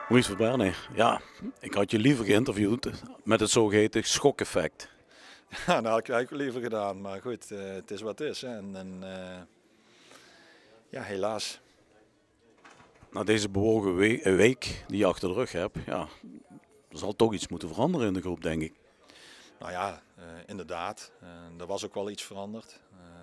Maurice Verberne, ja, ik had je liever geïnterviewd met het zogeheten schokeffect. Ja, dat had ik eigenlijk liever gedaan, maar goed, het is wat het is. Hè. Ja, helaas. Na deze bewogen week die je achter de rug hebt, ja, er zal toch iets moeten veranderen in de groep, denk ik. Nou ja, inderdaad, er was ook wel iets veranderd.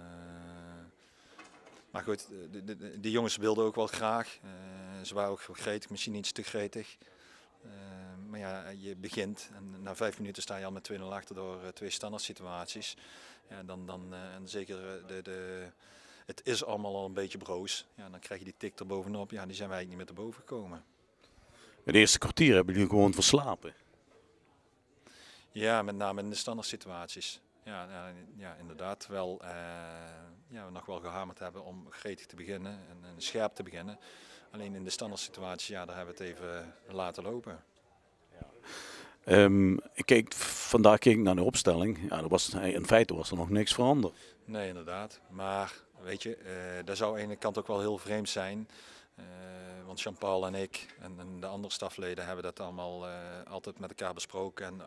Maar goed, die jongens wilden ook wel graag. Ze waren ook gretig, misschien iets te gretig. Maar ja, je begint en na 5 minuten sta je al met 2-0 achter door 2 standaard situaties. Ja, en zeker het is allemaal al een beetje broos. Ja, dan krijg je die tik er bovenop. Ja, die zijn wij eigenlijk niet meer te boven gekomen. Het eerste kwartier hebben jullie gewoon verslapen. Ja, met name in de standaard situaties. Ja, inderdaad wel we nog wel gehamerd hebben om gretig te beginnen en scherp te beginnen. Alleen in de standaard situaties, ja, daar hebben we het even laten lopen. Vandaag keek ik naar de opstelling. Ja, in feite was er nog niks veranderd. Nee, inderdaad. Maar weet je, dat zou aan de ene kant ook wel heel vreemd zijn. Want Jean-Paul en ik en de andere stafleden hebben dat allemaal altijd met elkaar besproken. En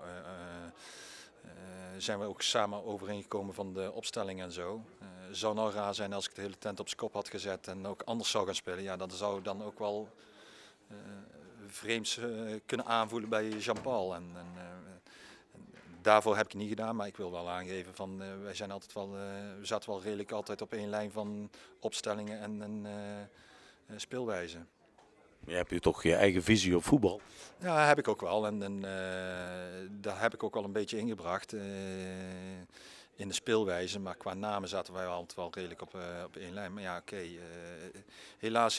zijn we ook samen overeengekomen van de opstelling en zo. Het zou nou raar zijn als ik de hele tent op zijn kop had gezet en ook anders zou gaan spelen. Ja, dat zou dan ook wel vreemds kunnen aanvoelen bij Jean-Paul. Daarvoor heb ik het niet gedaan, maar ik wil wel aangeven van wij zijn altijd wel, we zaten wel redelijk altijd op één lijn van opstellingen en speelwijze. Je hebt hier toch je eigen visie op voetbal. Ja, heb ik ook wel en daar heb ik ook wel een beetje ingebracht in de speelwijze. Maar qua namen zaten wij altijd wel redelijk op één lijn. Maar ja, oké, helaas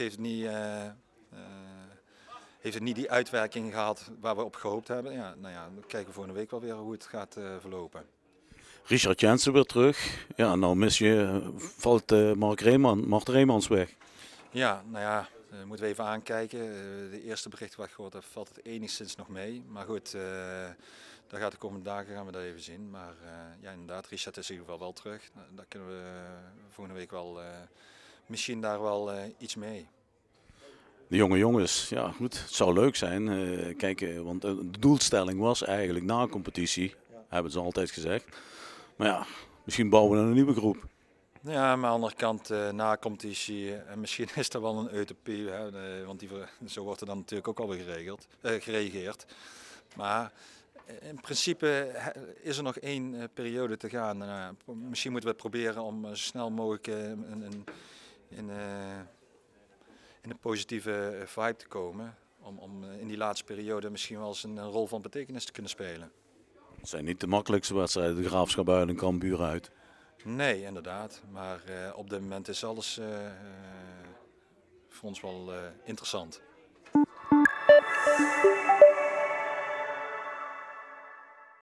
heeft het niet die uitwerking gehad waar we op gehoopt hebben. Ja, nou ja, we kijken volgende week wel weer hoe het gaat verlopen. Richard Jensen weer terug. Ja, nou valt Mart Reemans weg. Ja, nou ja, moeten we even aankijken. De eerste bericht wat ik gehoord heb, valt het enigszins nog mee. Maar goed, daar gaat de komende dagen gaan we dat even zien. Maar ja, inderdaad, Richard is in ieder geval wel terug. Daar kunnen we volgende week wel misschien daar wel iets mee. De jonge jongens, ja goed, het zou leuk zijn. Want de doelstelling was eigenlijk na een competitie, hebben ze altijd gezegd. Maar ja, misschien bouwen we een nieuwe groep. Ja, maar aan de andere kant, na competitie, en misschien is dat wel een utopie, hè, want zo wordt er dan natuurlijk ook alweer gereageerd. Maar in principe is er nog 1 periode te gaan. Misschien moeten we het proberen om zo snel mogelijk in een positieve vibe te komen. Om in die laatste periode misschien wel eens een rol van betekenis te kunnen spelen. Het zijn niet de makkelijkste wedstrijden, de Graafschap uit en Cambuur uit. Nee, inderdaad. Maar op dit moment is alles voor ons wel interessant.